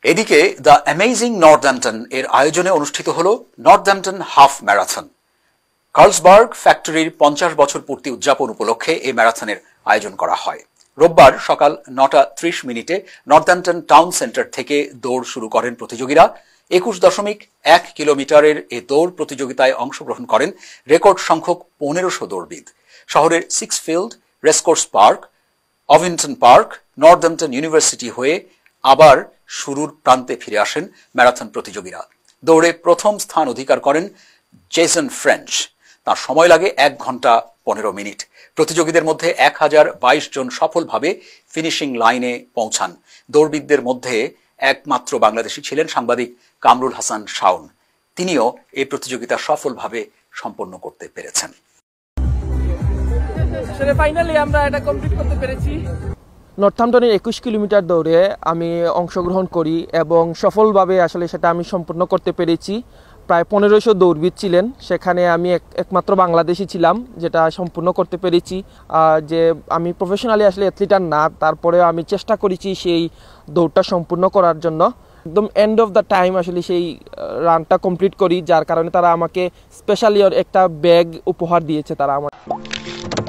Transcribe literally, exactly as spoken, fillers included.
এদিকে the amazing Northampton এর আয়োজনে অনুষ্ঠিত হল নর্দাম্পটন হাফ ম্যারাথন। কার্লসবার্গ ফ্যাক্টরির পঞ্চাশ বছর পূর্তি উদযাপন উপলক্ষে এই ম্যারাথনের আয়োজন করা হয়। রোববার সকাল নটা ত্রিশ মিনিটে নর্দাম্পটন টাউন সেন্টার থেকে দৌড় শুরু করেন প্রতিযোগীরা। একুশ দশমিক এক কিলোমিটারের এ দৌড় প্রতিযোগিতায় অংশগ্রহণ করেন রেকর্ড সংখ্যক পনেরোশো দৌড়বিদ। শহরের six field, racecourse park, Abington park, Northampton university হয়ে আবার শুরুর প্রান্তে ফিরে আসেন ম্যারাথন প্রতিযোগীরা। দৌড়ে প্রথম স্থান অধিকার করেন জেসন ফ্রেঞ্চ। তার সময় লাগে এক ঘন্টা পনেরো মিনিট। প্রতিযোগীদের মধ্যে এক হাজার বাইশ জন সফলভাবে ফিনিশিং লাইনে পৌঁছান। দৌড়বিদদের মধ্যে একমাত্র বাংলাদেশি ছিলেন সাংবাদিক কামরুল হাসান শাওন। তিনিও এই প্রতিযোগিতা সফলভাবে সম্পন্ন করতে পেরেছেন। ফাইনালি আমরা এটা কমপ্লিট করতে পেরেছি। নর্থাম্পটনের একুশ কিলোমিটার দৌড়ে আমি অংশগ্রহণ করি এবং সফলভাবে আসলে সেটা আমি সম্পূর্ণ করতে পেরেছি। প্রায় পনেরোশো দৌড়বিদ ছিলেন, সেখানে আমি একমাত্র বাংলাদেশি ছিলাম যেটা সম্পূর্ণ করতে পেরেছি। যে আমি প্রফেশনালি আসলে অ্যাথলিটার না, তারপরেও আমি চেষ্টা করেছি সেই দৌড়টা সম্পূর্ণ করার জন্য। একদম এন্ড অফ দ্য টাইম আসলে সেই রানটা কমপ্লিট করি, যার কারণে তারা আমাকে স্পেশালি একটা ব্যাগ উপহার দিয়েছে তারা আমার।